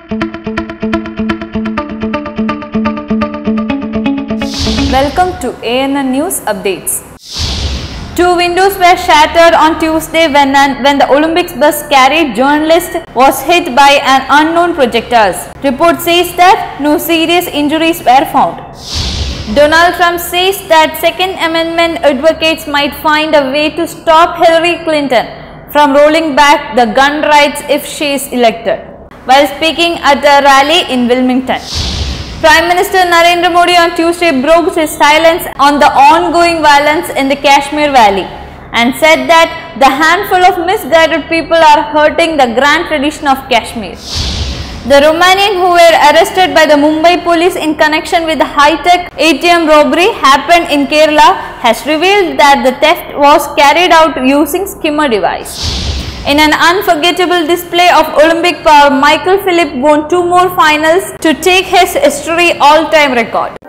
Welcome to ANN News Updates. 2 windows were shattered on Tuesday when the Olympics bus carried journalists was hit by an unknown projectile. Report says that no serious injuries were found. Donald Trump says that Second Amendment advocates might find a way to stop Hillary Clinton from rolling back the gun rights if she is elected, while speaking at a rally in Wilmington. Prime Minister Narendra Modi on Tuesday broke his silence on the ongoing violence in the Kashmir Valley and said that the handful of misguided people are hurting the grand tradition of Kashmir. The Romanian who were arrested by the Mumbai police in connection with the high-tech ATM robbery happened in Kerala has revealed that the theft was carried out using skimmer device. In an unforgettable display of Olympic power, Michael Phelps won 2 more finals to take his history all-time record.